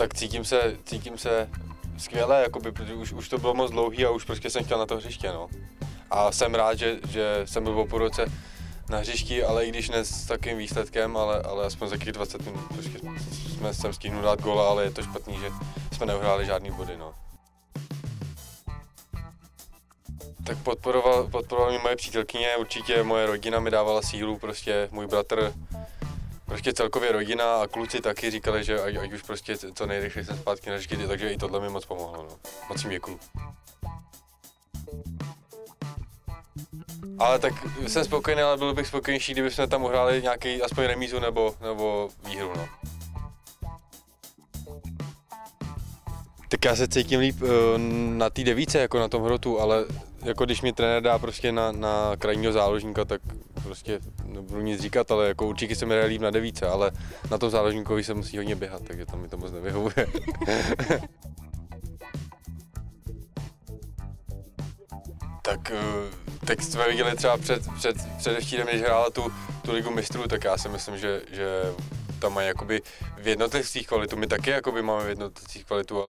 Tak cítím se skvěle, jakoby, protože už to bylo moc dlouhý a už prostě jsem chtěl na to hřiště, no. A jsem rád, že jsem byl po půl roce na hřišti, ale i když ne s takým výsledkem, ale aspoň za těch 20 minut, prostě jsem stihnul dát góla, ale je to špatný, že jsme neuhráli žádný body, no. Tak podporovala mě moje přítelkyně, určitě moje rodina mi dávala sílu, prostě můj bratr, prostě celkově rodina a kluci taky říkali, že ať už prostě co nejrychleji jsem zpátky na hřišti, takže i tohle mi moc pomohlo, no. Moc jim děkuju. Ale tak jsem spokojený, ale byl bych spokojenější, kdybychom tam uhráli nějaký aspoň remízu nebo výhru, no. Tak já se cítím líp na té devíce, jako na tom hrotu, ale jako když mi trenér dá prostě na krajního záložníka, tak prostě nebudu nic říkat, ale jako určitě se mi hraje líp na devíce, ale na tom záložníkovi se musí hodně běhat, takže tam mi to moc nevyhovuje. Tak teď jsme viděli třeba předevčírem, když hrála tu ligu mistrů, tak já si myslím, že tam mají jakoby v jednotlivcích kvalitu. My taky jakoby máme v jednotlivcích kvalitu.